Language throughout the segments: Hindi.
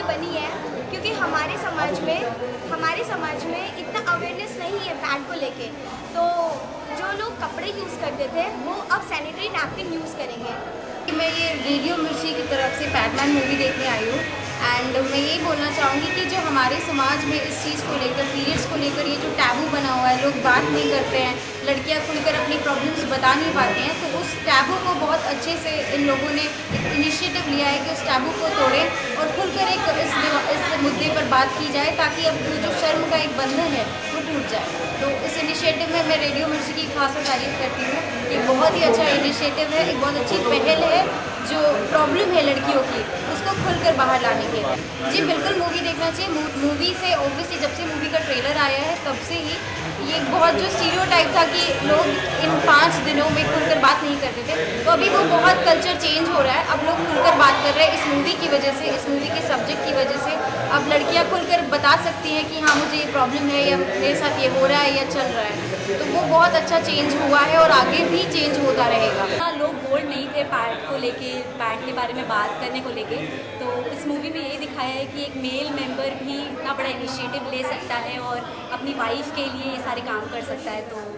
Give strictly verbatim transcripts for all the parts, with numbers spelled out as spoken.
मूवी बनी है क्योंकि हमारे समाज में हमारे समाज में इतना अवेयरनेस नहीं है पैड को लेके। तो जो लोग कपड़े यूज़ करते थे वो अब सैनिटरी नैपकिन यूज़ करेंगे। मैं ये रेडियो मिर्ची की तरफ से पैडमैन मूवी देखने आई हूँ एंड मैं यही बोलना चाहूँगी कि जो हमारे समाज में इस चीज़ को लेकर पीरियड्स को लेकर ये जो टैबू बना हुआ है, लोग बात नहीं करते हैं, लड़कियाँ खुलकर अपनी प्रॉब्लम्स बता नहीं पाती हैं, तो उस टैबू को बहुत अच्छे से इन लोगों ने एक इनिशिएटिव लिया है कि उस टैबू को तोड़ें और खुलकर एक इस, इस मुद्दे पर बात की जाए ताकि अब जो शर्म का एक बंधन है वो टूट जाए। तो इस इनिशिएटिव में मैं रेडियो मिर्ची की खास तारीफ करती हूँ। एक बहुत ही अच्छा इनिशिएटिव है, एक बहुत अच्छी पहल है जो प्रॉब्लम है लड़कियों की उसको खुलकर बाहर लाने के। जी बिल्कुल मूवी देखना चाहिए। मूवी से ऑब्वियसली जब से मूवी का ट्रेलर आया है तब से ही ये बहुत जो स्टीरियोटाइप था कि लोग इन पाँच दिनों में खुलकर बात नहीं करते थे, तो अभी वो बहुत कल्चर चेंज हो रहा है। अब लोग खुलकर बात कर रहे हैं इस मूवी की वजह से, इस मूवी के सब्जेक्ट की वजह से। अब लड़कियां खुलकर बता सकती हैं कि हाँ मुझे ये प्रॉब्लम है या मेरे साथ ये हो रहा है या चल रहा है। तो वो बहुत अच्छा चेंज हुआ है और आगे भी चेंज होता रहेगा। हाँ, लोग बोल्ड नहीं थे पैड को लेके, पैड के बारे में बात करने को लेके, तो इस मूवी में यही दिखाया है कि एक मेल मेंबर भी इतना बड़ा इनिशिएटिव ले सकता है और अपनी वाइफ के लिए ये सारे काम कर सकता है। तो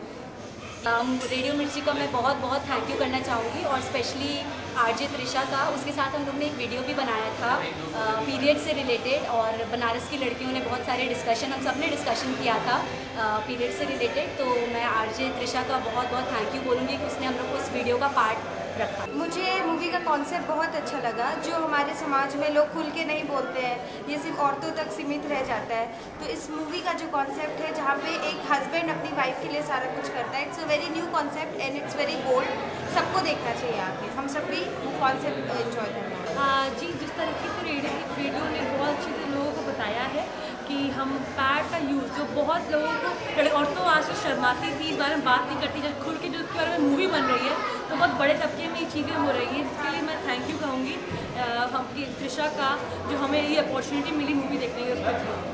um, रेडियो मिर्ची का मैं बहुत बहुत थैंक यू करना चाहूँगी और स्पेशली आरजे त्रिशा का। उसके साथ हम लोग ने एक वीडियो भी बनाया था पीरियड से रिलेटेड और बनारस की लड़कियों ने बहुत सारे डिस्कशन, हम सब ने डिस्कशन किया था पीरियड से रिलेटेड। तो मैं आरजे त्रिशा का बहुत बहुत थैंक यू बोलूँगी कि उसने हम लोग को उस वीडियो का पार्ट रखा। मुझे मूवी का कॉन्सेप्ट बहुत अच्छा लगा। जो हमारे समाज में लोग खुल के नहीं बोलते हैं, ये सिर्फ औरतों तक सीमित रह जाता है, तो इस मूवी का जो कॉन्सेप्ट है जहाँ पे एक हस्बैंड अपनी वाइफ के लिए सारा कुछ करता है, it's a very new concept and it's very bold. सबको देखना चाहिए आके, हम सब भी कॉन्सेप्ट एंजॉय करना है। हाँ जी, जिस तरीके से रेडियो रेडियो ने बहुत अच्छे से लोगों को बताया है कि हम पैड का यूज़, जो बहुत लोगों को औरतों आज से शर्माती थी, इस बारे में बात नहीं करती, जब खुल के जो इसके बारे में मूवी बन रही है तो बहुत बड़े तबके में ये चीज़ें हो रही हैं, जिसके लिए मैं थैंक यू कहूँगी हम त्रिशा का, जो हमें ये अपॉर्चुनिटी मिली मूवी देखने की उसके थ्रू।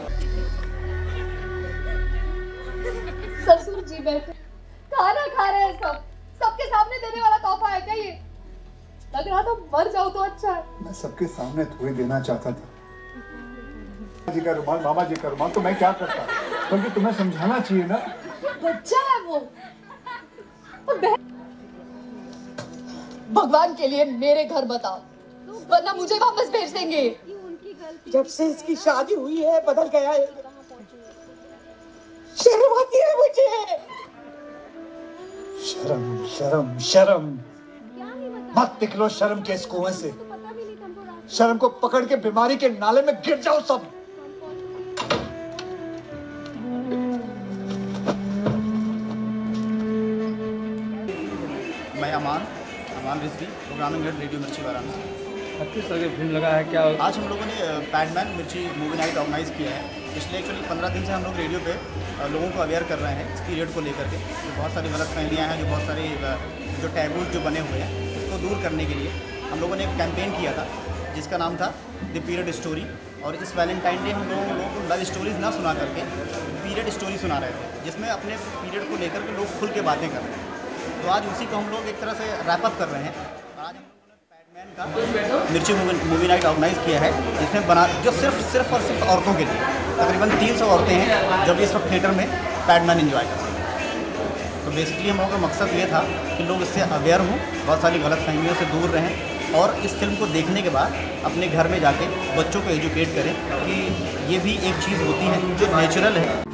ससुर जी बैठे खाना खा रहे हैं, सब सबके सामने देने वाला तोहफा है क्या ये? लग रहा था मर जाओ तो अच्छा है। मैं सबके सामने थोड़ी देना चाहता था। जी का रुमाल, मामा जी का रुमाल, तो मैं क्या करता, क्योंकि तुम्हें समझाना चाहिए ना। बच्चा है वो। भगवान के लिए मेरे घर बताओ, वरना मुझे वापस भेज देंगे। जब से इसकी शादी हुई है बदल गया है। शर्म आती है मुझे। शर्म शर्म शर्म मत निकलो शर्म के इस कुएं से। शर्म को पकड़ के बीमारी के नाले में गिर जाओ सब। मैं Aman Aman Rizvi, programming head radio Mirchi Varanasi. किस तरह की फिल्म लगा है क्या? आज हम लोगों ने पैडमैन मिर्ची मूवी नाइट ऑर्गेनाइज़ किया है। पिछले एक्चुअली पंद्रह दिन से हम लोग रेडियो पे लोगों को अवेयर कर रहे हैं इस पीरियड को लेकर के। तो बहुत सारी गलत फहमियाँ हैं, जो बहुत सारी जो टैबूज जो बने हुए हैं उसको दूर करने के लिए हम लोगों ने एक कैंपेन किया था जिसका नाम था द पीरियड स्टोरी। और इस वैलेंटाइन डे हम लोगों लोगों को लव स्टोरीज ना सुना करके पीरियड स्टोरी सुना रहे थे, जिसमें अपने पीरियड को लेकर के लोग खुल के बातें कर रहे हैं। तो आज उसी को हम लोग एक तरह से रैप अप कर रहे हैं। आज हम लोगों ने पैडमैन का मिर्ची मूवी नाइट ऑर्गेनाइज़ किया है, जिसमें बना जो सिर्फ सिर्फ और सिर्फ औरतों के लिए, तकरीबन तीन सौ औरतें हैं जो भी इस वक्त थिएटर में पैडमैन एंजॉय करते हैं। तो बेसिकली हम लोगों का मकसद ये था कि लोग इससे अवेयर हों, बहुत सारी गलत फहमियों से दूर रहें और इस फिल्म को देखने के बाद अपने घर में जाके बच्चों को एजुकेट करें कि ये भी एक चीज़ होती है जो नेचुरल है।